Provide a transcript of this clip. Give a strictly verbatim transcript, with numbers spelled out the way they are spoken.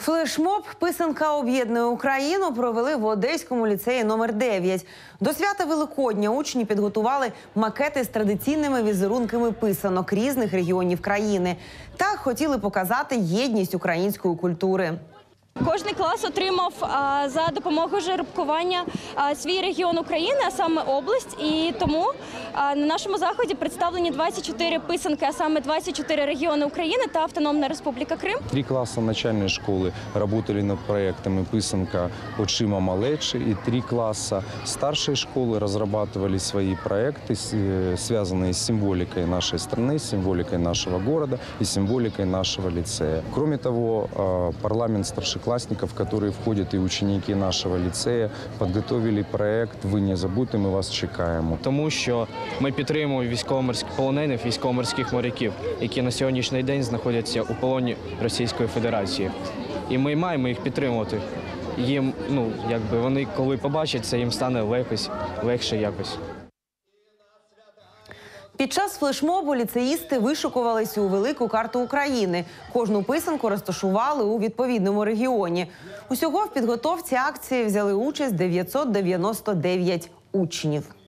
Флешмоб «Писанка об'єднує Україну» провели в Одеському ліцеї номер дев'ять. До свята Великодня учні підготували макети з традиційними візерунками писанок різних регіонів країни. Так хотіли показати єдність української культури. Кожний клас отримав а, за допомогою жеребкування а, свій регіон України, а саме область. І тому а, на нашому заході представлені двадцять чотири писанки, а саме двадцять чотири регіони України та Автономна Республіка Крим. Три класса начальной школы работали над проектами «Писанка очима малечи», и три класса старшей школы разрабатывали свои проекты, связанные с символикой нашей страны, с символикой нашего города и символикой нашего лицея. Кроме того, парламент старших классников, в которые входят и ученики нашего лицея, подготовили проект «Ви не забудьте, ми вас чекаємо». Тому що ми підтримуємо військово-морських полонених, військово-морських моряків, які на сьогоднішній день знаходяться у полоні Російської Федерації. І ми маємо їх підтримувати. Їм, ну, якби вони, коли побачать це, їм стане легкось, легше якось. Під час флешмобу ліцеїсти вишукувалися у велику карту України. Кожну писанку розташували у відповідному регіоні. Усього в підготовці акції взяли участь дев'ятсот дев'яносто дев'ять учнів.